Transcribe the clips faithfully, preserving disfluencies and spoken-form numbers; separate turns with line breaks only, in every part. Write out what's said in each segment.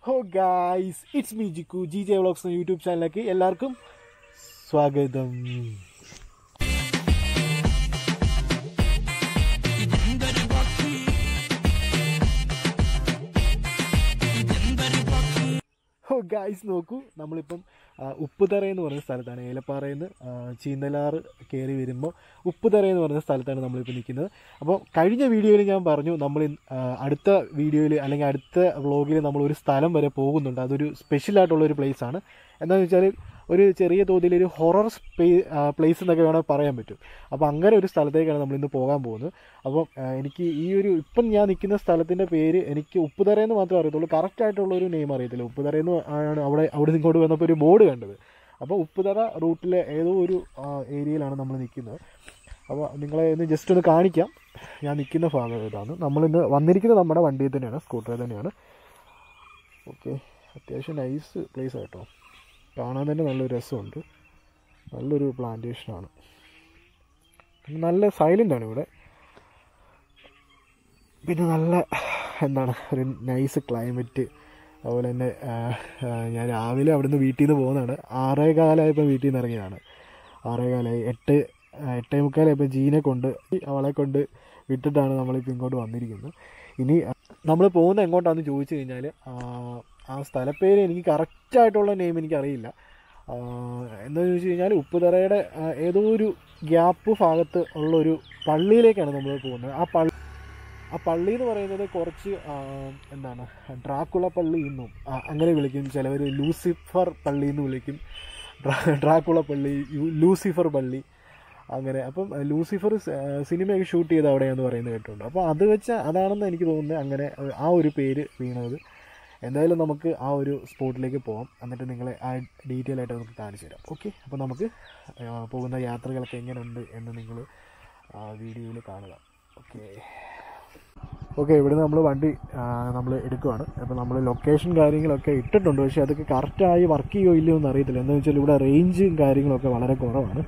Oh guys, it's me Jiku, G J Vlogs എന്ന YouTube ചാനലിലേക്ക് എല്ലാവർക്കും സ്വാഗതം. ഓ ഗായ്സ് നോക്കൂ, നമ്മളിപ്പം ഉപ്പുതറ എന്ന് പറയുന്ന സ്ഥലത്താണ്. ഏലപ്പാറയിൽ നിന്ന് ചീന്തലാറ് കയറി വരുമ്പോൾ ഉപ്പുതറ എന്ന് പറയുന്ന സ്ഥലത്താണ് നമ്മളിപ്പോൾ നിൽക്കുന്നത്. അപ്പോൾ കഴിഞ്ഞ വീഡിയോയിൽ ഞാൻ പറഞ്ഞു നമ്മൾ അടുത്ത വീഡിയോയിൽ അല്ലെങ്കിൽ അടുത്ത വ്ളോഗിൽ നമ്മൾ ഒരു സ്ഥലം വരെ പോകുന്നുണ്ട്. അതൊരു സ്പെഷ്യലായിട്ടുള്ളൊരു പ്ലേസാണ്. എന്താണെന്ന് വെച്ചാൽ ഒരു ചെറിയ തോതിലൊരു ഹൊറർ സ്പേ പ്ലേസ് എന്നൊക്കെ വേണമെങ്കിൽ പറയാൻ പറ്റും. അപ്പോൾ അങ്ങനെ ഒരു സ്ഥലത്തേക്കാണ് നമ്മളിന്ന് പോകാൻ പോകുന്നത്. അപ്പം എനിക്ക് ഈ ഒരു ഇപ്പം ഞാൻ നിൽക്കുന്ന സ്ഥലത്തിൻ്റെ പേര് എനിക്ക് ഉപ്പുതറയെന്ന് മാത്രമേ അറിയത്തുള്ളൂ. കറക്റ്റായിട്ടുള്ളൊരു നെയിം അറിയത്തില്ല. ഉപ്പുതറയെന്ന് ആണ് അവിടെ അവിടെ നിന്ന് ഇങ്ങോട്ട് വന്നപ്പോൾ ഒരു ബോർഡ് കണ്ടത്. അപ്പോൾ ഉപ്പുതറ റൂട്ടിലെ ഏതോ ഒരു ഏരിയയിലാണ് നമ്മൾ നിൽക്കുന്നത്. അപ്പോൾ നിങ്ങളെ ഒന്ന് ജസ്റ്റ് ഒന്ന് കാണിക്കാം. ഞാൻ നിൽക്കുന്ന ഭാഗം ഇതാണ്. നമ്മളിന്ന് വന്നിരിക്കുന്നത് നമ്മുടെ വണ്ടിയിൽ തന്നെയാണ്, സ്കൂട്ടറിൽ തന്നെയാണ്. ഓക്കെ, അത്യാവശ്യം നൈസ് പ്ലേസ് ആയിട്ടോ. കാണാൻ തന്നെ നല്ലൊരു രസമുണ്ട്. നല്ലൊരു പ്ലാന്റേഷനാണ്. നല്ല സൈലൻ്റാണ് ഇവിടെ. പിന്നെ നല്ല എന്താണ് ഒരു നൈസ് ക്ലൈമറ്റ്. അതുപോലെ തന്നെ ഞാൻ രാവിലെ അവിടുന്ന് വീട്ടിൽ നിന്ന് പോകുന്നതാണ്. ആറേ കാലമായപ്പോൾ വീട്ടിൽ നിന്ന് ഇറങ്ങിയതാണ്. ആറേ കാലമായി എട്ട് എട്ടേ മുക്കാലായപ്പോൾ ജീനെ കൊണ്ട് അവളെ കൊണ്ട് വിട്ടിട്ടാണ് നമ്മളിപ്പോൾ ഇങ്ങോട്ട് വന്നിരിക്കുന്നത്. ഇനി നമ്മൾ പോകുന്നത് എങ്ങോട്ടാണെന്ന് ചോദിച്ചു കഴിഞ്ഞാൽ ആ സ്ഥലപ്പേര് എനിക്ക് കറക്റ്റായിട്ടുള്ള നെയിം എനിക്കറിയില്ല. എന്താണെന്ന് ചോദിച്ചു കഴിഞ്ഞാൽ ഉപ്പുതറയുടെ ഏതോ ഒരു ഗ്യാപ്പ് ഭാഗത്ത് ഉള്ളൊരു പള്ളിയിലേക്കാണ് നമ്മൾ പോകുന്നത്. ആ പള്ളി ആ പള്ളി എന്ന് പറയുന്നത് കുറച്ച് എന്താണ് ഡ്രാക്കുള പള്ളി എന്നും അങ്ങനെ വിളിക്കും. ചിലവർ ലൂസിഫർ പള്ളി എന്ന് വിളിക്കും. ഡ്രാക്കുള പള്ളി, ലൂസിഫർ പള്ളി അങ്ങനെ. അപ്പം ലൂസിഫർ സിനിമയൊക്കെ ഷൂട്ട് ചെയ്ത് അവിടെയാണെന്ന് പറയുന്നത് കേട്ടിട്ടുണ്ട്. അപ്പോൾ അത് വെച്ച് അതാണെന്ന് എനിക്ക് തോന്നുന്നത് അങ്ങനെ ആ ഒരു പേര് വീണത്. എന്തായാലും നമുക്ക് ആ ഒരു സ്പോട്ടിലേക്ക് പോകാം. എന്നിട്ട് നിങ്ങളെ ആ ഡീറ്റെയിൽ ആയിട്ട് നമുക്ക് കാണിച്ചു തരാം. ഓക്കെ, അപ്പോൾ നമുക്ക് പോകുന്ന യാത്രകളൊക്കെ എങ്ങനെയുണ്ട് എന്ന് നിങ്ങൾ വീഡിയോയിൽ കാണുക. ഓക്കെ ഓക്കെ ഇവിടെ നമ്മൾ വണ്ടി നമ്മൾ എടുക്കുവാണ്. അപ്പോൾ നമ്മൾ ലൊക്കേഷൻ കാര്യങ്ങളൊക്കെ ഇട്ടിട്ടുണ്ട്. പക്ഷേ അതൊക്കെ കറക്റ്റായി വർക്ക് ചെയ്യുമോ ഇല്ലയോ എന്ന് അറിയത്തില്ല. എന്താണെന്ന് വെച്ചാൽ ഇവിടെ റേഞ്ചും കാര്യങ്ങളൊക്കെ വളരെ കുറവാണ്.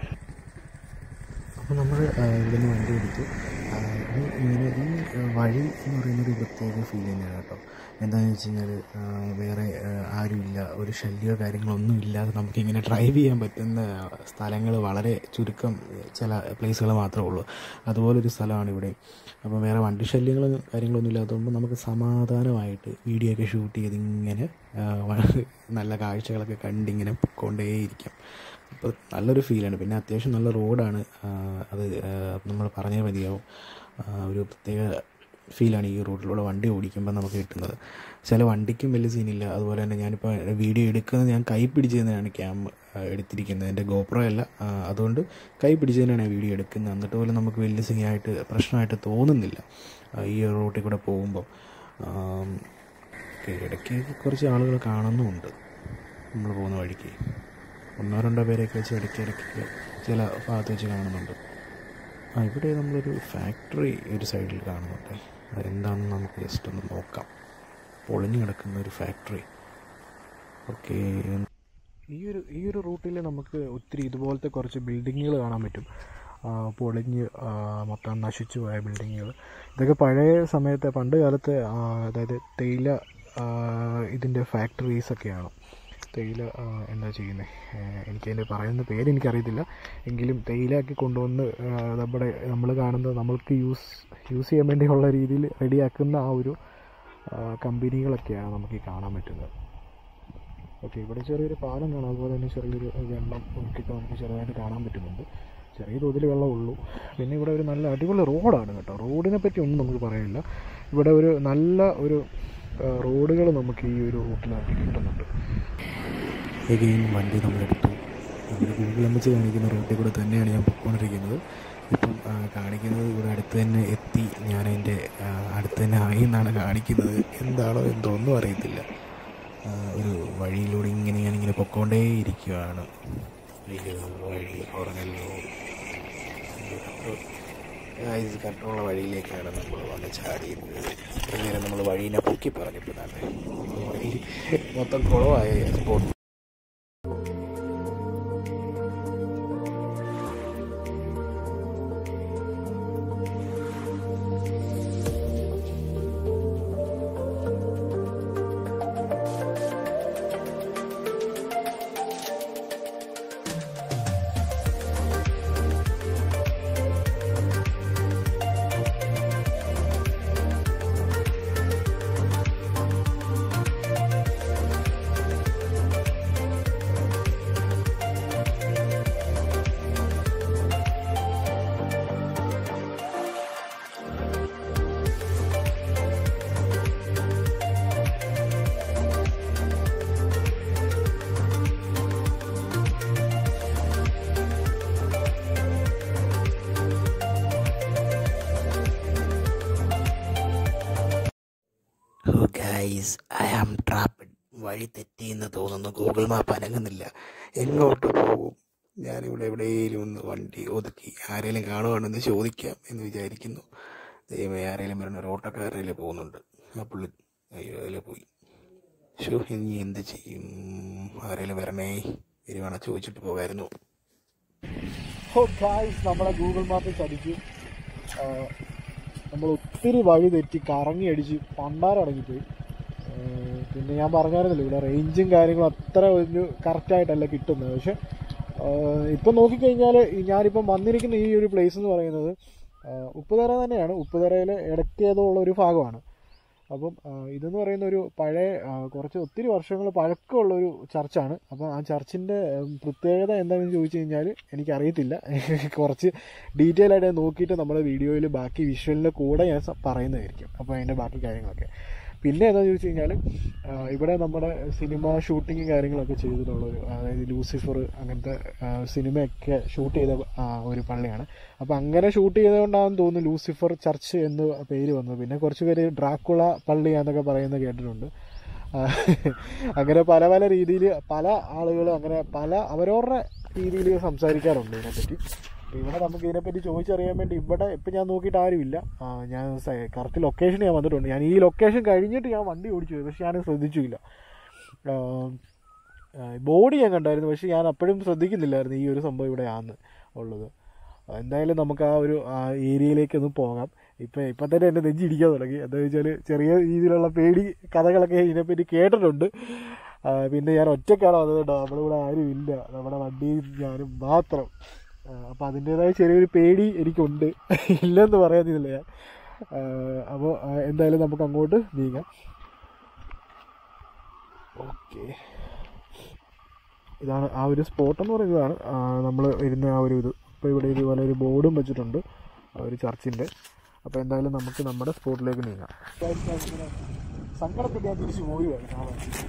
അപ്പോൾ നമ്മൾ ഇവിടെ നിന്ന് വണ്ടി എടുത്തു. ഇങ്ങനെ ഈ വഴി എന്ന് പറയുന്നൊരു പ്രത്യേക ഫീൽ തന്നെയാണ് കേട്ടോ. എന്താണെന്ന് വെച്ച് കഴിഞ്ഞാൽ വേറെ ആരുമില്ല, ഒരു ശല്യമോ കാര്യങ്ങളൊന്നും ഇല്ലാതെ നമുക്കിങ്ങനെ ഡ്രൈവ് ചെയ്യാൻ പറ്റുന്ന സ്ഥലങ്ങൾ വളരെ ചുരുക്കം ചില പ്ലേസുകൾ മാത്രമേ ഉള്ളൂ. അതുപോലൊരു സ്ഥലമാണ് ഇവിടെ. അപ്പോൾ വേറെ വണ്ടി ശല്യങ്ങളും കാര്യങ്ങളൊന്നും ഇല്ലാത്തതുകൊണ്ട് നമുക്ക് സമാധാനമായിട്ട് വീഡിയോ ഒക്കെ ഷൂട്ട് ചെയ്ത് ഇങ്ങനെ നല്ല കാഴ്ചകളൊക്കെ കണ്ടിങ്ങനെ പൊയ്ക്കൊണ്ടേയിരിക്കാം. അപ്പോൾ നല്ലൊരു ഫീലാണ്. പിന്നെ അത്യാവശ്യം നല്ല റോഡാണ്. അത് നമ്മൾ പറഞ്ഞാൽ മതിയാവും. ഒരു പ്രത്യേക ഫീലാണ് ഈ റോഡിലൂടെ വണ്ടി ഓടിക്കുമ്പോൾ നമുക്ക് കിട്ടുന്നത്. ചില വണ്ടിക്കും വലിയ സീനില്ല. അതുപോലെ തന്നെ ഞാനിപ്പോൾ വീഡിയോ എടുക്കുന്നത് ഞാൻ കൈ പിടിച്ച് തന്നെയാണ് ക്യാം എടുത്തിരിക്കുന്നത്. എൻ്റെ ഗോപ്രോ അല്ല, അതുകൊണ്ട് കൈ പിടിച്ച് തന്നെയാണ് വീഡിയോ എടുക്കുന്നത്. എന്നിട്ട് പോലും നമുക്ക് വലിയ സീനായിട്ട് പ്രശ്നമായിട്ട് തോന്നുന്നില്ല ഈ റോട്ടിൽ കൂടെ പോകുമ്പോൾ. ഇടയ്ക്ക് കുറച്ച് ആളുകൾ കാണുന്നുമുണ്ട് നമ്മൾ പോകുന്ന വഴിക്ക്. ഒന്നോ രണ്ടോ പേരെയൊക്കെ വെച്ച് ഇടയ്ക്ക് ഇടയ്ക്ക് ചില ഭാഗത്ത് വെച്ച് കാണുന്നുണ്ട്. ആ ഇവിടെ നമ്മളൊരു ഫാക്ടറി ഒരു സൈഡിൽ കാണുന്നുണ്ട്. അതെന്താണെന്ന് നമുക്ക് ജസ്റ്റ് ഒന്ന് നോക്കാം. പൊളിഞ്ഞു കിടക്കുന്ന ഒരു ഫാക്ടറി. ഓക്കെ, ഈ ഒരു ഈ ഒരു റൂട്ടിൽ നമുക്ക് ഒത്തിരി ഇതുപോലത്തെ കുറച്ച് ബിൽഡിങ്ങുകൾ കാണാൻ പറ്റും. പൊളിഞ്ഞ് മൊത്തം നശിച്ചു പോയ ബിൽഡിങ്ങുകൾ. ഇതൊക്കെ പഴയ സമയത്തെ പണ്ട് കാലത്തെ അതായത് തേയില ഇതിൻ്റെ ഫാക്ടറീസൊക്കെയാണ്. തേയില എന്താ ചെയ്യുന്നത്, എനിക്കതിൻ്റെ പറയുന്ന പേര് എനിക്കറിയത്തില്ല. എങ്കിലും തേയിലയൊക്കെ കൊണ്ടുവന്ന് നമ്മുടെ നമ്മൾ കാണുന്നത് നമ്മൾക്ക് യൂസ് യൂസ് ചെയ്യാൻ വേണ്ടിയുള്ള രീതിയിൽ റെഡിയാക്കുന്ന ആ ഒരു കമ്പനികളൊക്കെയാണ് നമുക്ക് ഈ കാണാൻ പറ്റുന്നത്. ഓക്കെ, ഇവിടെ ചെറിയൊരു പാലം കാണാം. അതുപോലെ തന്നെ ചെറിയൊരു വെള്ളം ഒക്കെ നമുക്ക് ചെറുതായിട്ട് കാണാൻ പറ്റുന്നുണ്ട്. ചെറിയ തോതിൽ വെള്ളമുള്ളൂ. പിന്നെ ഇവിടെ ഒരു നല്ല അടിപൊളി റോഡാണ് കേട്ടോ. റോഡിനെ പറ്റി ഒന്നും നമുക്ക് പറയാനില്ല. ഇവിടെ ഒരു നല്ല ഒരു റോഡുകൾ നമുക്ക് ഈ ഒരു റൂട്ടിലാക്കി കിട്ടുന്നുണ്ട്. എഗെയിൻ വണ്ടി നമ്മളെടുത്തു. നമ്മൾ ഗൂഗിൾ വെച്ച് കാണിക്കുന്ന റൂട്ടിൽ കൂടെ തന്നെയാണ് ഞാൻ പൊയ്ക്കൊണ്ടിരിക്കുന്നത്. ഇപ്പം കാണിക്കുന്നത് ഇവിടെ അടുത്ത് തന്നെ എത്തി. ഞാനതിൻ്റെ അടുത്ത് തന്നെ ആയി എന്നാണ് കാണിക്കുന്നത്. എന്താണോ എന്തോ ഒന്നും അറിയത്തില്ല. ഒരു വഴിയിലൂടെ ഇങ്ങനെ ഞാനിങ്ങനെ പൊയ്ക്കൊണ്ടേ ഇരിക്കുകയാണ്. വഴി ഉറങ്ങല്ലോ ഇത് കണ്ടുള്ള വഴിയിലേക്കാണ് നമ്മൾ വന്ന് ചാടിയിരുന്നത്. നേരം നമ്മൾ വഴീനെ പൊക്കി പറഞ്ഞപ്പോൾ തന്നെ വഴി മൊത്തം കുളമായ spot. Guys, I am trapped. വഴി തെറ്റിയെന്ന് തോന്നുന്നു. ഗൂഗിൾ മാപ്പ് അനങ്ങുന്നില്ല. എങ്ങോട്ട് പോകും? ഞാനിവിടെ എവിടെയെങ്കിലും ഒന്ന് വണ്ടി ഒതുക്കി ആരെങ്കിലും കാണുവാണെന്ന് ചോദിക്കാം എന്ന് വിചാരിക്കുന്നു. ദൈവമേ, ആരെങ്കിലും വരണ ഒരു ഓട്ടോക്കാരിൽ പോകുന്നുണ്ട്. ആ പുള്ളി അയ്യോ അതിൽ പോയി. ഷോ, ഇനി എന്ത് ചെയ്യും? ആരെങ്കിലും വരണേ, വരുവാണോ ചോദിച്ചിട്ട് പോകായിരുന്നു.
ഓ ഗായ്സ്, നമ്മളെ ഗൂഗിൾ മാപ്പിൽ ചതിച്ചു. നമ്മൾ ഒത്തിരി വഴി തെറ്റി കറങ്ങി അടിച്ച് പണ്ടാരടങ്ങിപ്പോയി. പിന്നെ ഞാൻ പറഞ്ഞായിരുന്നല്ലോ, ഇവിടെ റേഞ്ചും കാര്യങ്ങളും അത്ര ഒരു കറക്റ്റായിട്ടല്ല കിട്ടുന്നത്. പക്ഷെ ഇപ്പം നോക്കിക്കഴിഞ്ഞാൽ ഞാനിപ്പം വന്നിരിക്കുന്ന ഈ ഒരു പ്ലേസ് എന്ന് പറയുന്നത് ഉപ്പുതറ തന്നെയാണ്. ഉപ്പുതറയിൽ ഇടയ്ക്കേതോ ഉള്ളൊരു ഭാഗമാണ്. അപ്പം ഇതെന്ന് പറയുന്ന ഒരു പഴയ കുറച്ച് ഒത്തിരി വർഷങ്ങൾ പഴക്കമുള്ളൊരു ചർച്ചാണ്. അപ്പം ആ ചർച്ചിൻ്റെ പ്രത്യേകത എന്താണെന്ന് ചോദിച്ചു കഴിഞ്ഞാൽ എനിക്കറിയത്തില്ല. കുറച്ച് ഡീറ്റെയിൽ ആയിട്ട് നോക്കിയിട്ട് നമ്മുടെ വീഡിയോയിൽ ബാക്കി വിഷ്വലിൻ്റെ കൂടെ ഞാൻ പറയുന്നതായിരിക്കും. അപ്പോൾ അതിൻ്റെ ബാക്കി കാര്യങ്ങളൊക്കെ. പിന്നെ എന്താണെന്ന് ചോദിച്ചു കഴിഞ്ഞാൽ ഇവിടെ നമ്മുടെ സിനിമ ഷൂട്ടിങ്ങും കാര്യങ്ങളൊക്കെ ചെയ്തിട്ടുള്ളൊരു, അതായത് ലൂസിഫർ അങ്ങനത്തെ സിനിമയൊക്കെ ഷൂട്ട് ചെയ്ത ഒരു പള്ളിയാണ്. അപ്പോൾ അങ്ങനെ ഷൂട്ട് ചെയ്തുകൊണ്ടാണെന്ന് തോന്നുന്നു ലൂസിഫർ ചർച്ച് എന്ന് പേര് വന്നത്. പിന്നെ കുറച്ച് പേര് ഡ്രാക്കുള പള്ളി എന്നൊക്കെ പറയുന്നത് കേട്ടിട്ടുണ്ട്. അങ്ങനെ പല പല രീതിയിൽ പല ആളുകളും അങ്ങനെ പല അവരവരുടെ രീതിയിൽ സംസാരിക്കാറുണ്ട് ഇതിനെപ്പറ്റി. ഇവിടെ നമുക്ക് ഇതിനെപ്പറ്റി ചോദിച്ചറിയാൻ വേണ്ടി ഇവിടെ ഇപ്പം ഞാൻ നോക്കിയിട്ട് ആരുമില്ല. ഞാൻ കറക്റ്റ് ലൊക്കേഷൻ ഞാൻ വന്നിട്ടുണ്ട്. ഞാൻ ഈ ലൊക്കേഷൻ കഴിഞ്ഞിട്ട് ഞാൻ വണ്ടി ഓടിച്ചു പോയി, പക്ഷെ ഞാൻ ശ്രദ്ധിച്ചില്ല. ബോഡി ഞാൻ കണ്ടായിരുന്നു, പക്ഷെ ഞാൻ അപ്പോഴും ശ്രദ്ധിക്കുന്നില്ലായിരുന്നു ഈ ഒരു സംഭവം ഇവിടെ ആണ് ഉള്ളത്. എന്തായാലും നമുക്ക് ആ ഒരു ഏരിയയിലേക്ക് ഒന്ന് പോകാം. ഇപ്പം ഇപ്പം തന്നെ എൻ്റെ നെഞ്ചി ഇടിക്കാൻ തുടങ്ങി. എന്താണെന്ന് വെച്ചാൽ ചെറിയ രീതിയിലുള്ള പേടി കഥകളൊക്കെ ഇതിനെപ്പറ്റി കേട്ടിട്ടുണ്ട്. പിന്നെ ഞാൻ ഒറ്റയ്ക്കാണ് വന്നത്. നമ്മളിവിടെ ആരും ഇല്ല, നമ്മുടെ വണ്ടിയിൽ ഞാനും മാത്രം. അപ്പോൾ അതിൻ്റേതായ ചെറിയൊരു പേടി എനിക്കുണ്ട്, ഇല്ലെന്ന് പറയാനില്ല ഞാൻ. അപ്പോൾ എന്തായാലും നമുക്ക് അങ്ങോട്ട് നീങ്ങാം. ഓക്കെ, ഇതാണ് ആ ഒരു സ്പോട്ടെന്ന് പറയുന്നതാണ് നമ്മൾ ഇരുന്ന ആ ഒരു ഇത്. അപ്പോൾ ഇവിടെ ഇതുപോലെ ഒരു ബോർഡും വെച്ചിട്ടുണ്ട് ആ ഒരു ചർച്ചിൻ്റെ. അപ്പോൾ എന്തായാലും നമുക്ക് നമ്മുടെ സ്പോട്ടിലേക്ക് നീങ്ങാം. സങ്കടപ്പെട്ട് ഞാൻ തിരിച്ച് പോയി വരാം.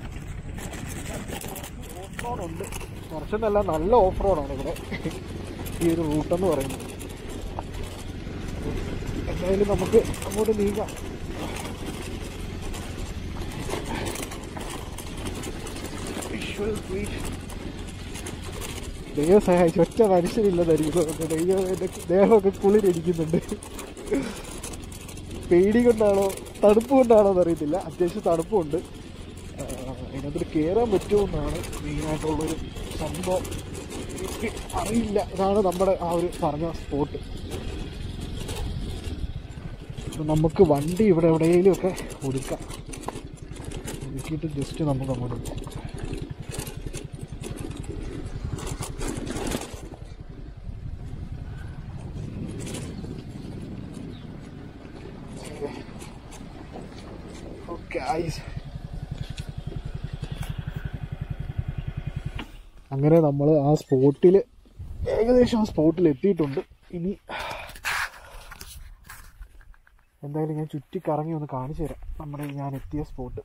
ഓഫ് റോഡുണ്ട്, കുറച്ചൊന്നല്ല നല്ല ഓഫ് റോഡാണ് ഇവിടെ ഈ ഒരു റൂട്ടെന്ന് പറയുന്നത്. എന്തായാലും നമുക്ക് അങ്ങോട്ട് നീങ്ങാം. ദൈവം സഹായിച്ചു, ഒറ്റ മനുഷ്യരില്ലെന്നായിരിക്കും. ദൈവം എൻ്റെ ദേഹമൊക്കെ കുളിരടിക്കുന്നുണ്ട്. പേടി കൊണ്ടാണോ തണുപ്പ് കൊണ്ടാണോ എന്നറിയത്തില്ല. അത്യാവശ്യം തണുപ്പുണ്ട്. അതിനകത്ത് കയറാൻ പറ്റുമെന്നാണ് മെയിനായിട്ടുള്ളൊരു സംഭവം. എനിക്ക് അറിയില്ല. ഇതാണ് നമ്മുടെ ആ ഒരു പറഞ്ഞ സ്പോട്ട്. നമുക്ക് വണ്ടി ഇവിടെ എവിടെയെങ്കിലും ഒക്കെ ഒതുക്കാം. ഒതുക്കിയിട്ട് ജസ്റ്റ് നമുക്ക് അങ്ങോട്ട് പോകാം. അങ്ങനെ നമ്മൾ ആ സ്പോട്ടിൽ ഏകദേശം ആ സ്പോട്ടിൽ എത്തിയിട്ടുണ്ട്. ഇനി എന്തായാലും ഞാൻ ചുറ്റി കറങ്ങി ഒന്ന് കാണിച്ചു തരാം നമ്മുടെ ഞാൻ എത്തിയ സ്പോട്ട്.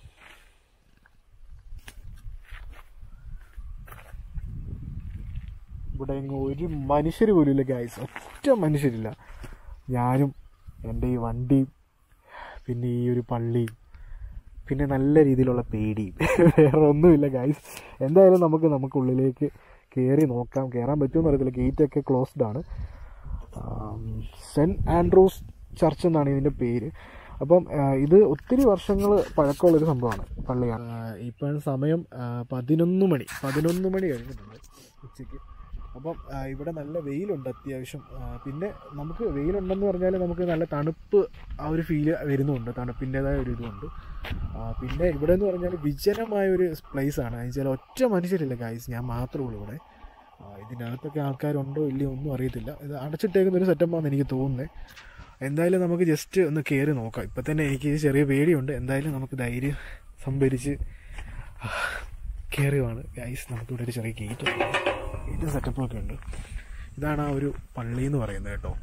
ഇവിടെ എങ്ങും ഒരു മനുഷ്യർ പോലും ഇല്ല ഗൈസ്, ഒറ്റ മനുഷ്യരില്ല. ഞാനും എൻ്റെ ഈ വണ്ടിയും പിന്നെ ഈ ഒരു പള്ളിയും പിന്നെ നല്ല രീതിയിലുള്ള പേടിയും, വേറെ ഒന്നുമില്ല ഗൈസ്. എന്തായാലും നമുക്ക് നമുക്കുള്ളിലേക്ക് കയറി നോക്കാം. കയറാൻ പറ്റുമെന്ന് അറിയത്തില്ല, ഗേറ്റൊക്കെ ക്ലോസ്ഡ് ആണ്. സെൻറ്റ് ആൻഡ്രൂസ് ചർച്ച് എന്നാണ് ഇതിൻ്റെ പേര്. അപ്പം ഇത് ഒത്തിരി വർഷങ്ങൾ പഴക്കമുള്ളൊരു സംഭവമാണ്, പള്ളിയാണ്. ഇപ്പം സമയം പതിനൊന്ന് മണി പതിനൊന്ന് മണി കഴിഞ്ഞിട്ടുണ്ട് ഉച്ചയ്ക്ക്. അപ്പം ഇവിടെ നല്ല വെയിലുണ്ട് അത്യാവശ്യം. പിന്നെ നമുക്ക് വെയിലുണ്ടെന്ന് പറഞ്ഞാൽ നമുക്ക് നല്ല തണുപ്പ് ആ ഒരു ഫീല് വരുന്നുണ്ട്, തണുപ്പിൻ്റേതായ ഒരു ഇതുമുണ്ട്. പിന്നെ ഇവിടെ എന്ന് പറഞ്ഞാൽ വിജനമായൊരു പ്ലേസാണ്. അതിൽ ഒറ്റ മനുഷ്യരില്ല ഗൈസ്, ഞാൻ മാത്രമേ ഉള്ളൂ ഇവിടെ. ഇതിനകത്തൊക്കെ ആൾക്കാരുണ്ടോ ഇല്ലയോ ഒന്നും അറിയത്തില്ല. ഇത് അടച്ചിട്ടേക്കുന്നൊരു സെറ്റപ്പാണെന്ന് എനിക്ക് തോന്നുന്നത്. എന്തായാലും നമുക്ക് ജസ്റ്റ് ഒന്ന് കയറി നോക്കാം. ഇപ്പം തന്നെ എനിക്ക് ചെറിയ പേടിയുണ്ട്. എന്തായാലും നമുക്ക് ധൈര്യം സംഭരിച്ച് കയറുവാണ് ഗൈസ്. നമുക്കിവിടെ ഒരു ചെറിയ ഗേറ്റ് ഗേറ്റ് സെറ്റപ്പൊക്കെ ഉണ്ട്. ഇതാണ് ആ ഒരു പള്ളി എന്ന് പറയുന്നത് കേട്ടോ.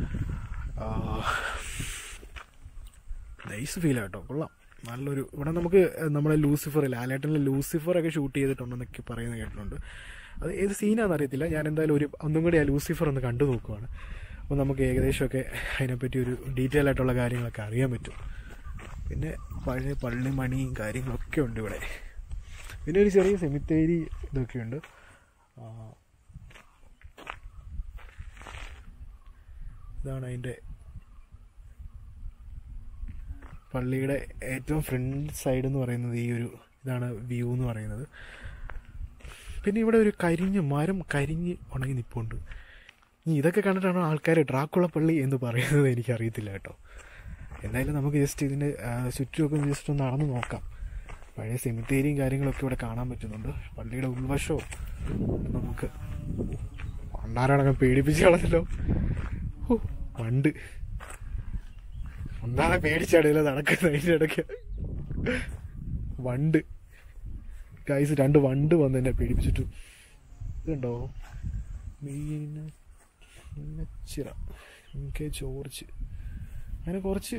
നൈസ് ഫീലാണ് കേട്ടോ, കൊള്ളാം. നല്ലൊരു ഇവിടെ നമുക്ക് നമ്മളെ ലൂസിഫർ ലാലേട്ടനിലെ ലൂസിഫറൊക്കെ ഷൂട്ട് ചെയ്തിട്ടുണ്ടെന്നൊക്കെ പറയുന്നത് കേട്ടിട്ടുണ്ട്. അത് ഏത് സീനാണെന്ന് അറിയത്തില്ല. ഞാൻ എന്തായാലും ഒരു ഒന്നും കൂടി ആ ലൂസിഫർ ഒന്ന് കണ്ടു നോക്കുവാണ്. അപ്പോൾ നമുക്ക് ഏകദേശമൊക്കെ അതിനെപ്പറ്റി ഒരു ഡീറ്റെയിൽ ആയിട്ടുള്ള കാര്യങ്ങളൊക്കെ അറിയാൻ പറ്റും.
പിന്നെ പഴയ പള്ളിമണിയും കാര്യങ്ങളൊക്കെ ഉണ്ട് ഇവിടെ. പിന്നെ ഒരു ചെറിയ സെമിത്തേരി ഇതൊക്കെയുണ്ട്. ഇതാണ് അതിൻ്റെ പള്ളിയുടെ ഏറ്റവും ഫ്രണ്ട് സൈഡ് എന്ന് പറയുന്നത്. ഈ ഒരു ഇതാണ് വ്യൂ എന്ന് പറയുന്നത്. പിന്നെ ഇവിടെ ഒരു കരിഞ്ഞ് മരം കരിഞ്ഞ് ഉണങ്ങി നിൽപ്പുണ്ട്. ഇനി ഇതൊക്കെ കണ്ടിട്ടാണ് ആൾക്കാർ ഡ്രാക്കുള പള്ളി എന്ന് പറയുന്നത് എനിക്കറിയത്തില്ല കേട്ടോ. എന്തായാലും നമുക്ക് ജസ്റ്റ് ഇതിൻ്റെ ചുറ്റുമൊക്കെ ജസ്റ്റ് ഒന്ന് നടന്ന് നോക്കാം. പഴയ സെമിത്തേരിയും കാര്യങ്ങളൊക്കെ ഇവിടെ കാണാൻ പറ്റുന്നുണ്ട്. പള്ളിയുടെ ഉൾവശവും നമുക്ക് പണ്ടാരടക്കം പേടിപ്പിച്ച് കളഞ്ഞല്ലോ. വണ്ട് ഒന്നാമെ പേടിച്ചാടില്ല നടക്കുന്നത്. അതിൻ്റെ ഇടയ്ക്ക് വണ്ട് ഗൈസ്, രണ്ട് വണ്ട് വന്ന് എന്നെ പേടിപ്പിച്ചിട്ടു. ഇതുണ്ടോ മീന മീനച്ചിറ എനിക്ക് ചോർച്ച് അങ്ങനെ കുറച്ച്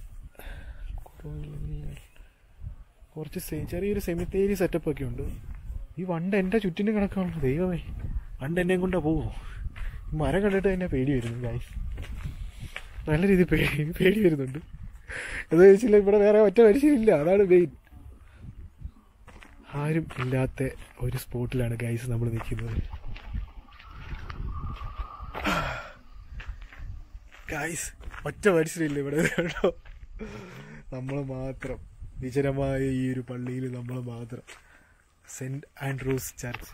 കുറച്ച് ചെറിയൊരു സെമിത്തേരി സെറ്റപ്പൊക്കെ ഉണ്ട്. ഈ വണ്ട് എൻ്റെ ചുറ്റിനും കിടക്കാണല്ലോ. ദൈവമേ, വണ്ട് എന്നെയും കൊണ്ടാ പോവോ? ഈ മരം കണ്ടിട്ട് എന്നെ പേടി വരുന്നു ഗൈസ്. നല്ല രീതിയിൽ പേടി പേടി വരുന്നുണ്ട്. എന്താ ചോദിച്ചില്ല, ഇവിടെ വേറെ ഒറ്റ മനുഷ്യനില്ല. അതാണ് മെയിൻ. ആരും ഇല്ലാത്ത ഒരു സ്പോട്ടിലാണ് ഗൈസ് നമ്മൾ നിൽക്കുന്നത്. ഗൈസ് ഒറ്റ മനുഷ്യരില്ല ഇവിടെ കേട്ടോ. നമ്മൾ മാത്രം, വിജനമായ ഈ ഒരു പള്ളിയിൽ നമ്മൾ മാത്രം. Saint Andrew's Church.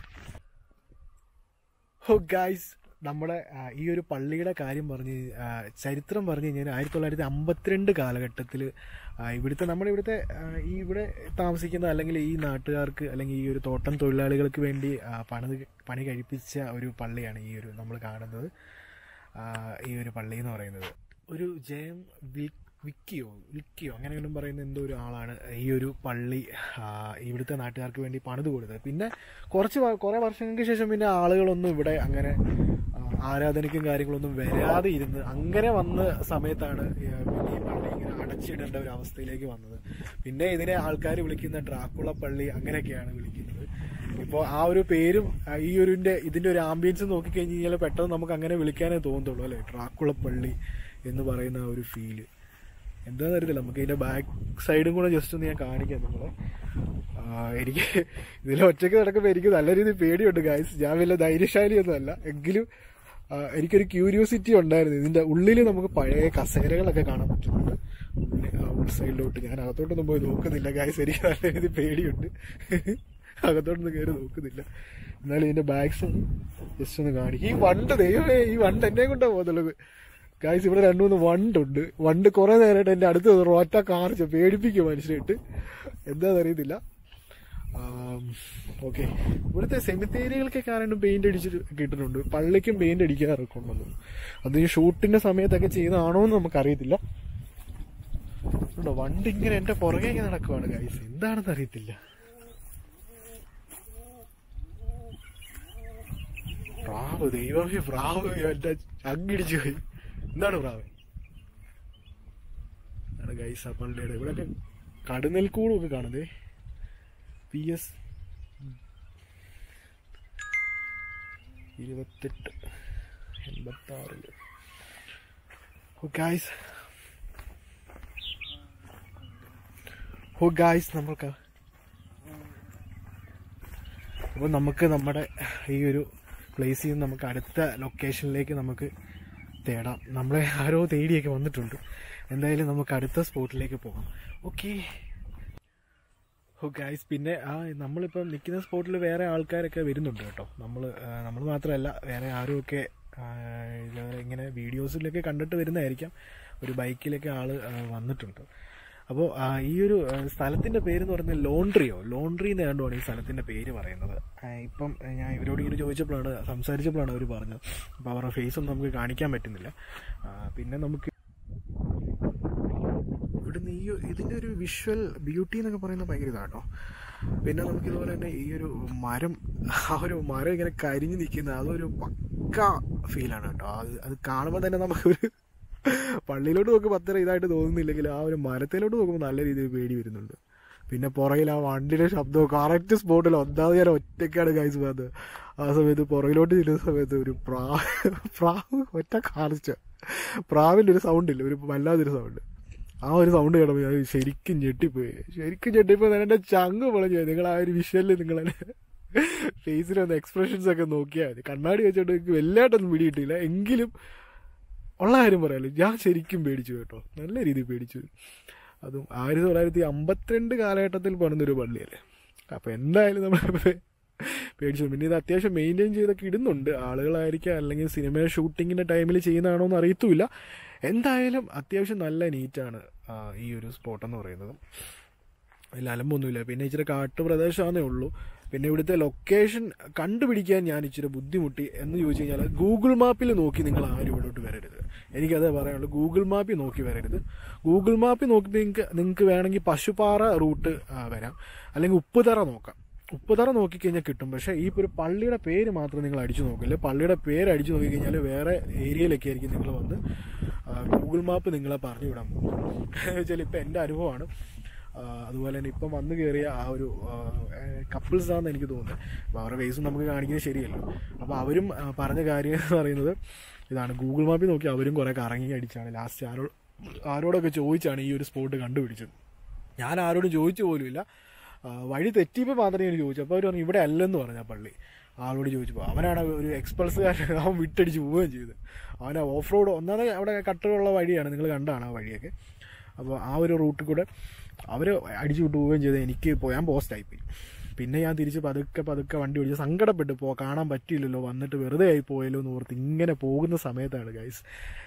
ഓ ഗൈസ്, നമ്മുടെ ഈ ഒരു പള്ളിയുടെ കാര്യം പറഞ്ഞ് ചരിത്രം പറഞ്ഞു കഴിഞ്ഞാൽ ആയിരത്തി തൊള്ളായിരത്തി അമ്പത്തിരണ്ട് കാലഘട്ടത്തിൽ ഇവിടുത്തെ നമ്മുടെ ഇവിടുത്തെ ഈ ഇവിടെ താമസിക്കുന്ന അല്ലെങ്കിൽ ഈ നാട്ടുകാർക്ക് അല്ലെങ്കിൽ ഈ ഒരു തോട്ടം തൊഴിലാളികൾക്ക് വേണ്ടി പണി പണി കഴിപ്പിച്ച ഒരു പള്ളിയാണ് ഈ ഒരു നമ്മൾ കാണുന്നത്. ഈ ഒരു പള്ളി എന്ന് പറയുന്നത് ഒരു ജയം വി വിക്കിയോ വിക്കിയോ അങ്ങനെയൊന്നും പറയുന്ന എന്തോ ഒരു ആളാണ് ഈ ഒരു പള്ളി ഇവിടുത്തെ നാട്ടുകാർക്ക് വേണ്ടി പണിത് കൊടുത്തത്. പിന്നെ കുറച്ച് കുറേ വർഷങ്ങൾക്ക് ശേഷം പിന്നെ ആളുകളൊന്നും ഇവിടെ അങ്ങനെ ആരാധനയ്ക്കും കാര്യങ്ങളൊന്നും വരാതെ ഇരുന്ന് അങ്ങനെ വന്ന സമയത്താണ് ഈ പള്ളി ഇങ്ങനെ അടച്ചിടേണ്ട ഒരു അവസ്ഥയിലേക്ക് വന്നത്. പിന്നെ ഇതിനെ ആൾക്കാർ വിളിക്കുന്ന ഡ്രാക്കുള പള്ളി അങ്ങനെയൊക്കെയാണ് വിളിക്കുന്നത്. ഇപ്പോൾ ആ ഒരു പേരും ഈ ഒരു ഇതിൻ്റെ ഒരു ആംബിയൻസ് നോക്കിക്കഴിഞ്ഞ് കഴിഞ്ഞാൽ പെട്ടെന്ന് നമുക്ക് അങ്ങനെ വിളിക്കാനേ തോന്നത്തുള്ളൂ അല്ലേ, ഡ്രാക്കുള പള്ളി എന്ന് പറയുന്ന ആ ഒരു ഫീല്. എന്താണെന്ന് അറിയത്തില്ല. നമുക്ക് ഇതിൻ്റെ ബാക്ക് സൈഡും കൂടെ ജസ്റ്റ് ഒന്ന് ഞാൻ കാണിക്കാം നിങ്ങളെ. എനിക്ക് ഇതിൽ ഒറ്റയ്ക്ക് നടക്കുമ്പോൾ എനിക്ക് നല്ല രീതിയിൽ പേടിയുണ്ട് ഗൈസ്. ഞാൻ വലിയ ധൈര്യശാലിയൊന്നും അല്ല, എങ്കിലും എനിക്കൊരു ക്യൂരിയോസിറ്റി ഉണ്ടായിരുന്നു. ഇതിൻ്റെ ഉള്ളിൽ നമുക്ക് പഴയ കസേരകളൊക്കെ കാണാൻ പറ്റുന്നുണ്ട്. ഉൾ സൈഡിലോട്ട് ഞാൻ അകത്തോട്ടൊന്നും പോയി നോക്കുന്നില്ല ഗൈസ്, എനിക്ക് നല്ല രീതിയിൽ പേടിയുണ്ട്. അകത്തോട്ടൊന്നും കയറി നോക്കുന്നില്ല. എന്നാലും ഇതിൻ്റെ ബാക്ക് സൈഡ് ജസ്റ്റ് ഒന്ന് കാണിക്കും. ഈ വണ്ട് ദൈവമേ, ഈ വണ്ട് എന്നെ കൊണ്ടാണ് പോകുന്നുള്ളത് ഗൈസ്. ഇവിടെ രണ്ടു മൂന്ന് വണ്ടുണ്ട്. വണ്ട് കുറെ നേരമായിട്ട് എൻ്റെ അടുത്ത് ഒറ്റ കാണിച്ച പേടിപ്പിക്കുക മനുഷ്യരായിട്ട്, എന്താണെന്നറിയത്തില്ല. ഓക്കെ, ഇവിടുത്തെ സെമിത്തേരികൾക്കൊക്കെ ആരാണ്ടും പെയിന്റ് അടിച്ചിട്ട് കിട്ടുന്നുണ്ട്. പള്ളിക്കും പെയിന്റ് അടിക്കാറൊക്കെ ഉണ്ടെന്ന്. അത് ഈ ഷൂട്ടിന്റെ സമയത്തൊക്കെ ചെയ്യുന്നതാണോ എന്ന് നമുക്കറിയത്തില്ല. വണ്ട് ഇങ്ങനെ എന്റെ പുറകെ നടക്കുവാണ് ഗൈസ്, എന്താണെന്ന് അറിയത്തില്ല. പ്രാവ്, ദൈവമേ പ്രാവ് എന്റെ അങ്ങിടിച്ചു പോയി. എന്താണ് പ്രാവ്? ഗൈസ് ആ പള്ളിയുടെ ഇവിടെ കടുനെൽക്കൂടും ഒക്കെ കാണുന്നേ. പി എസ് ഇരുപത്തെട്ട് എൺപത്തി ആറില്. ഓ ഗൈസ് ഓ ഗൈസ് നമ്മൾക്ക് അപ്പോൾ നമുക്ക് നമ്മുടെ ഈ ഒരു പ്ലേസിൽ നിന്ന് നമുക്ക് അടുത്ത ലൊക്കേഷനിലേക്ക് നമുക്ക് തേടാം. നമ്മളെ ആരോ തേടിയൊക്കെ വന്നിട്ടുണ്ട്. എന്തായാലും നമുക്ക് അടുത്ത സ്പോട്ടിലേക്ക് പോകാം. ഓക്കെ. ഓ ഗൈസ്, പിന്നെ ആ നമ്മളിപ്പം നിൽക്കുന്ന സ്പോട്ടിൽ വേറെ ആൾക്കാരൊക്കെ വരുന്നുണ്ട് കേട്ടോ. നമ്മൾ നമ്മൾ മാത്രമല്ല, വേറെ ആരുമൊക്കെ ഇതുവരെ ഇങ്ങനെ വീഡിയോസിലൊക്കെ കണ്ടിട്ട് വരുന്നതായിരിക്കാം. ഒരു ബൈക്കിലൊക്കെ ആൾ വന്നിട്ടുണ്ട്. അപ്പോൾ ഈ ഒരു സ്ഥലത്തിൻ്റെ പേരെന്ന് പറയുന്നത് ലോണ്ട്രിയോ ലോണ്ട്രി എന്ന് കണ്ടുമാണ് ഈ സ്ഥലത്തിൻ്റെ പേര് പറയുന്നത്. ഇപ്പം ഞാൻ ഇവരോട് ഇങ്ങനെ ചോദിച്ചപ്പോഴാണ് സംസാരിച്ചപ്പോഴാണ് അവർ പറഞ്ഞത്. അപ്പോൾ അവരുടെ ഫേസ് ഒന്നും നമുക്ക് കാണിക്കാൻ പറ്റുന്നില്ല. പിന്നെ നമുക്ക് ഇവിടുന്ന് ഈ ഇതിൻ്റെ ഒരു വിഷ്വൽ ബ്യൂട്ടി എന്നൊക്കെ പറയുന്നത് ഭയങ്കര ഇതാട്ടോ. പിന്നെ നമുക്കിതുപോലെ തന്നെ ഈ ഒരു മരം ആ ഒരു മരം ഇങ്ങനെ കരിഞ്ഞു നിൽക്കുന്ന അതൊരു പക്ക ഫീലാണ് കേട്ടോ. അത് അത് കാണുമ്പോൾ തന്നെ നമുക്കൊരു പള്ളിയിലോട്ട് നോക്കുമ്പോൾ അത്ര ഇതായിട്ട് തോന്നുന്നില്ലെങ്കിൽ ആ ഒരു മരത്തിലോട്ട് നോക്കുമ്പോൾ നല്ല രീതിയിൽ പേടി വരുന്നുണ്ട്. പിന്നെ പുറകിൽ ആ വണ്ടിയുടെ ശബ്ദവും കറക്റ്റ് സ്പോട്ടിൽ ഒന്നാമത് ഞാൻ ഒറ്റയ്ക്കാണ് ഗൈസ് വന്നത്. ആ സമയത്ത് പുറകിലോട്ട് ചെല്ലുന്ന സമയത്ത് ഒരു പ്രാവ് പ്രാവ് ഒറ്റ കാണിച്ച പ്രാവിൻ്റെ ഒരു സൗണ്ടില്ല, ഒരു വല്ലാതൊരു സൗണ്ട്. ആ ഒരു സൗണ്ട് കേട്ടപ്പോൾ ഞാൻ ശരിക്കും ഞെട്ടിപ്പോയി ശരിക്കും ഞെട്ടിപ്പോയി എൻ്റെ ചങ്ക് പൊളഞ്ഞു. നിങ്ങൾ ആ ഒരു വിഷ്വലിൽ നിങ്ങളെ ഫേസിൽ വന്ന എക്സ്പ്രഷൻസ് ഒക്കെ നോക്കിയാൽ മതി. കണ്ണാടി വെച്ചിട്ട് എനിക്ക് വലുതായിട്ടൊന്നും പിടിയിട്ടില്ല, എങ്കിലും ഉള്ള കാര്യം പറയാമല്ലോ, ഞാൻ ശരിക്കും പേടിച്ചു കേട്ടോ, നല്ല രീതിയിൽ പേടിച്ചു. അതും ആയിരത്തി തൊള്ളായിരത്തി അമ്പത്തിരണ്ട് കാലഘട്ടത്തിൽ പണിതൊരു പള്ളിയല്ലേ. അപ്പോൾ എന്തായാലും നമ്മൾ പേടിച്ചു. പിന്നെ ഇത് അത്യാവശ്യം മെയിൻറ്റെയിൻ ചെയ്തൊക്കെ ഇടുന്നുണ്ട് ആളുകളായിരിക്കാം, അല്ലെങ്കിൽ സിനിമ ഷൂട്ടിങ്ങിൻ്റെ ടൈമിൽ ചെയ്യുന്നതാണോ എന്ന് അറിയത്തുമില്ല. എന്തായാലും അത്യാവശ്യം നല്ല നീറ്റാണ് ഈ ഒരു സ്പോട്ടെന്ന് പറയുന്നത്. അതിൽ അലമ്പൊന്നുമില്ല. പിന്നെ ഇച്ചിരി കാട്ടുപ്രദേശമാണേ ഉള്ളൂ. പിന്നെ ഇവിടുത്തെ ലൊക്കേഷൻ കണ്ടുപിടിക്കാൻ ഞാൻ ഇച്ചിരി ബുദ്ധിമുട്ടി എന്ന് ചോദിച്ചു കഴിഞ്ഞാൽ, ഗൂഗിൾ മാപ്പിൽ നോക്കി നിങ്ങൾ ആരും ഇവിടോട്ട് വരരുത്. എനിക്കതേ പറയാനുള്ളൂ. ഗൂഗിൾ മാപ്പിൽ നോക്കി വരരുത്. ഗൂഗിൾ മാപ്പിൽ നോക്കി നിങ്ങൾക്ക് നിങ്ങൾക്ക് വേണമെങ്കിൽ പശുപ്പാറ റൂട്ട് വരാം, അല്ലെങ്കിൽ ഉപ്പുതറ നോക്കാം. ഉപ്പുതറ നോക്കിക്കഴിഞ്ഞാൽ കിട്ടും. പക്ഷേ ഈ ഒരു പള്ളിയുടെ പേര് മാത്രം നിങ്ങൾ അടിച്ചു നോക്കില്ല. പള്ളിയുടെ പേര് അടിച്ചു നോക്കിക്കഴിഞ്ഞാൽ വേറെ ഏരിയയിലൊക്കെ ആയിരിക്കും നിങ്ങൾ വന്ന് ഗൂഗിൾ മാപ്പ് നിങ്ങളെ പറഞ്ഞു വിടാൻ പോകും. വെച്ചാൽ ഇപ്പം എൻ്റെ അനുഭവമാണ്. അതുപോലെ തന്നെ ഇപ്പം വന്ന് കയറിയ ആ ഒരു കപ്പിൾസ് ആണെന്ന് എനിക്ക് തോന്നുന്നത്. അപ്പോൾ അവരുടെ ഫേസും നമുക്ക് കാണിക്കുന്നത് ശരിയല്ലോ. അപ്പോൾ അവരും പറഞ്ഞ കാര്യം എന്ന് പറയുന്നത് ഇതാണ്. ഗൂഗിൾ മാപ്പിൽ നോക്കി അവരും കുറേ കറങ്ങി അടിച്ചാണ് ലാസ്റ്റ് ആരോ ആരോടൊക്കെ ചോദിച്ചാണ് ഈ ഒരു സ്പോട്ട് കണ്ടുപിടിച്ചത്. ഞാൻ ആരോടും ചോദിച്ചു പോലുമില്ല. വഴി തെറ്റിയപ്പോൾ മാത്രമേ എനിക്ക് ചോദിച്ചു. അപ്പോൾ അവർ പറഞ്ഞു ഇവിടെ അല്ലെന്ന് പറഞ്ഞു. ആ പള്ളി ആളോട് ചോദിച്ചപ്പോൾ അവനാണ് ഒരു എക്സ്പൾസുകാരൻ, അവൻ വിട്ടടിച്ച് പോവുകയും ചെയ്തു. അവൻ ഓഫ് റോഡ് ഒന്നാമത് അവിടെ കട്ടറുള്ള വഴിയാണ്, നിങ്ങൾ കണ്ടാണ് ആ വഴിയൊക്കെ. അപ്പോൾ ആ ഒരു റൂട്ടിൽ കൂടെ അവർ അടിച്ചു വിട്ട് പോവുകയും ചെയ്ത് എനിക്ക് പോയാൻ പോസ്റ്റായിപ്പോയി. പിന്നെ ഞാൻ തിരിച്ച് പതുക്കെ പതുക്കെ വണ്ടി ഓടിച്ച് സങ്കടപ്പെട്ട് പോ കാണാൻ പറ്റിയില്ലല്ലോ, വന്നിട്ട് വെറുതെ ആയി പോയല്ലോ എന്ന് ഓർത്ത് ഇങ്ങനെ പോകുന്ന സമയത്താണ് ഗൈസ്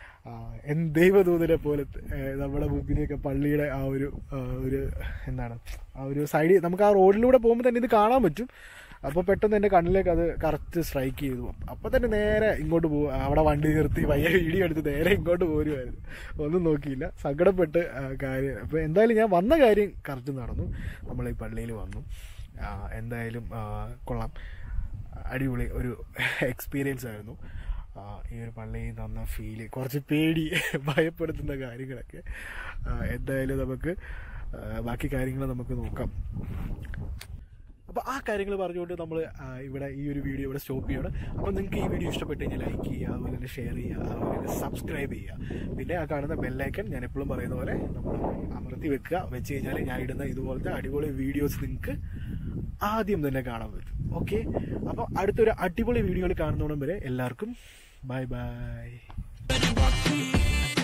എൻ ദൈവദൂതനെ പോലെ നമ്മുടെ മുമ്പിലേക്ക് പള്ളിയുടെ ആ ഒരു ഒരു എന്താണ് ആ ഒരു സൈഡിൽ നമുക്ക് ആ റോഡിലൂടെ പോകുമ്പോൾ തന്നെ ഇത് കാണാൻ പറ്റും. അപ്പോൾ പെട്ടെന്ന് എൻ്റെ കണ്ണിലേക്ക് അത് കറക്റ്റ് സ്ട്രൈക്ക് ചെയ്തു. അപ്പോൾ തന്നെ നേരെ ഇങ്ങോട്ട് പോകും. അവിടെ വണ്ടി നിർത്തി വയ്യ വീഡിയോ എടുത്ത് നേരെ ഇങ്ങോട്ട് പോരുമായിരുന്നു. ഒന്നും നോക്കിയില്ല, സങ്കടപ്പെട്ട് കാര്യം. അപ്പോൾ എന്തായാലും ഞാൻ വന്ന കാര്യം കറക്റ്റ് നടന്നു. നമ്മൾ ഈ പള്ളിയിൽ വന്നു. എന്തായാലും കൊള്ളാം, അടിപൊളി ഒരു എക്സ്പീരിയൻസ് ആയിരുന്നു. ഈ ഒരു പള്ളിയിൽ തന്ന ഫീല്, കുറച്ച് പേടി ഭയപ്പെടുത്തുന്ന കാര്യങ്ങളൊക്കെ. എന്തായാലും നമുക്ക് ബാക്കി കാര്യങ്ങൾ നമുക്ക് നോക്കാം. അപ്പോൾ ആ കാര്യങ്ങൾ പറഞ്ഞുകൊണ്ട് നമ്മൾ ഇവിടെ ഈ ഒരു വീഡിയോ ഇവിടെ സ്റ്റോപ്പ് ചെയ്യണം. അപ്പോൾ നിങ്ങൾക്ക് ഈ വീഡിയോ ഇഷ്ടപ്പെട്ട് കഴിഞ്ഞാൽ ലൈക്ക് ചെയ്യുക, അതുപോലെ തന്നെ ഷെയർ ചെയ്യുക, അതുപോലെ തന്നെ സബ്സ്ക്രൈബ് ചെയ്യുക. പിന്നെ ആ കാണുന്ന ബെല്ലൈക്കൺ ഞാൻ എപ്പോഴും പറയുന്ന പോലെ നമ്മൾ അമർത്തി വെക്കുക. വെച്ച് കഴിഞ്ഞാൽ ഞാൻ ഇടുന്ന ഇതുപോലത്തെ അടിപൊളി വീഡിയോസ് നിങ്ങൾക്ക് ആദ്യം തന്നെ കാണാൻ പറ്റും. ഓക്കെ, അപ്പോൾ അടുത്തൊരു അടിപൊളി വീഡിയോയിൽ കാണുന്നോണം വരെ എല്ലാവർക്കും ബൈ ബൈ.